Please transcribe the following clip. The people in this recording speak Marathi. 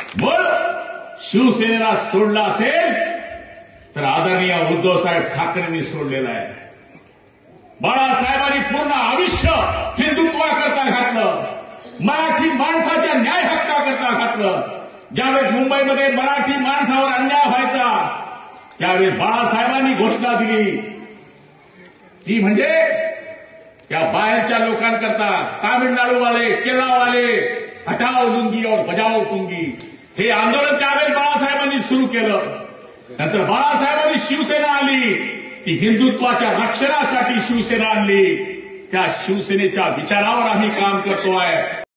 मूळ शिवसेनेला सोडला असेल तर आदरणीय उद्धवसाहेब ठाकरेंनी सोडलेला आहे. बाळासाहेबांनी पूर्ण आयुष्य हिंदुत्वाकरता घातलं, मराठी माणसाच्या न्याय हक्काकरता घातलं. ज्यावेळेस मुंबईमध्ये मराठी माणसावर अन्याय व्हायचा त्यावेळेस बाळासाहेबांनी घोषणा दिली ती म्हणजे त्या बाहेरच्या लोकांकरता तामिळनाडूवाले, केरळवाले हटाओ लुंगी और बजाओ पुंगी हे आंदोलन त्यावेळेस बाळासाहेबांनी सुरू केलं. नंतर बाळासाहेबांनी शिवसेना आली, ती हिंदुत्वाच्या रक्षणासाठी शिवसेना आणली. त्या शिवसेनेच्या विचारावर आम्ही काम करतोय.